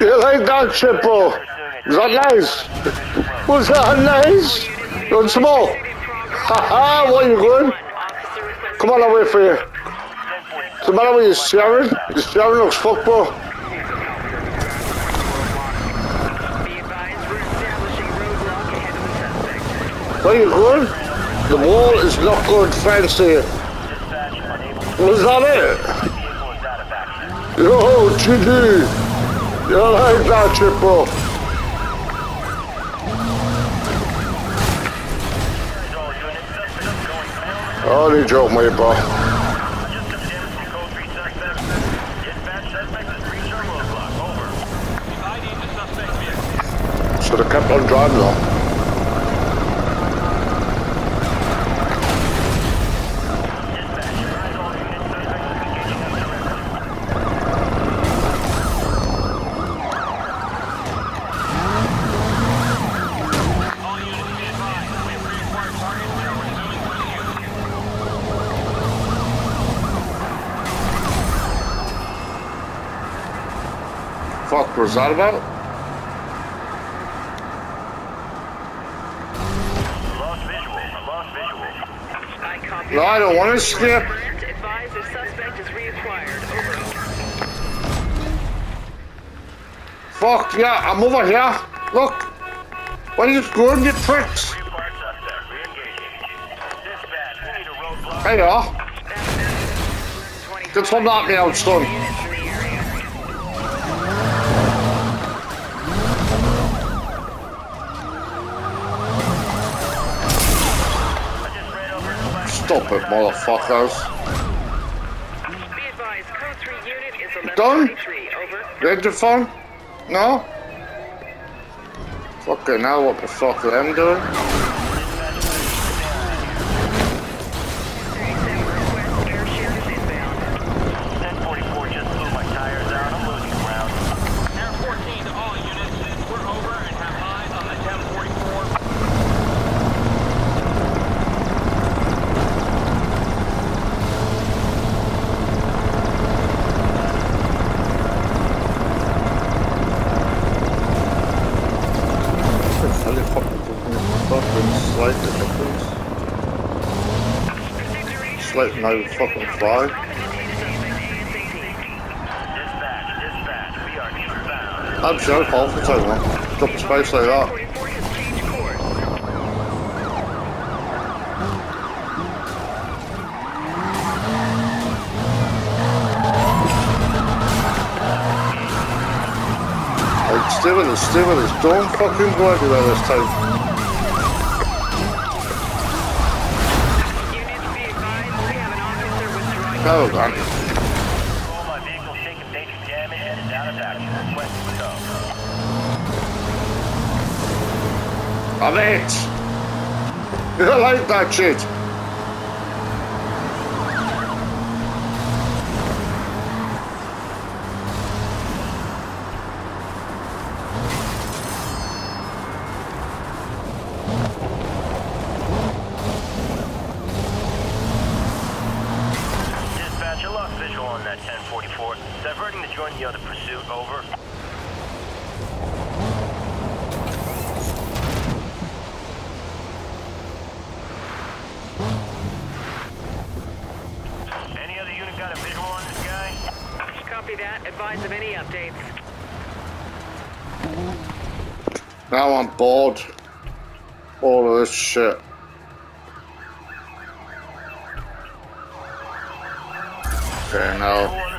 You like that shit, bro? Is that nice? Was that nice? You want some more? Haha, where you going? Come on, I'll wait for you. What's the matter with you, Sharon? Your Sharon looks fucked, bro. Where you going? The wall is not good, fancy. Was that it? Yo, GG. You like that shit, bro? Oh, they joke me, bro. Should have kept on driving though. Fuck was that about? Lost visual. No, I don't want to skip. Advise the suspect is reacquired. Over. Fuck, yeah, I'm over here. Look. Why are you going, you pricks? Reacquired suspect. Re-engaging. Dispatch, we need a roadblock. There you are. Get some at me out, son. Stop it, motherfuckers. Be advised, code 3 unit is 1123. Over. Read the phone? No? Fucking hell, what the fuck are them doing? Like no fucking fly. I'm sure Paul can take one. Drop the space like that. Like, stimulus, don't fucking go everywhere this time. Oh, man. My vehicle taking major damage and is out of action. Request to go. I'm it. You like that shit? Visual on that 1044. Diverting to join the other pursuit. Over. Any other unit got a visual on this guy? Copy that. Advise of any updates. Now I'm bored. All of this shit. Okay, now.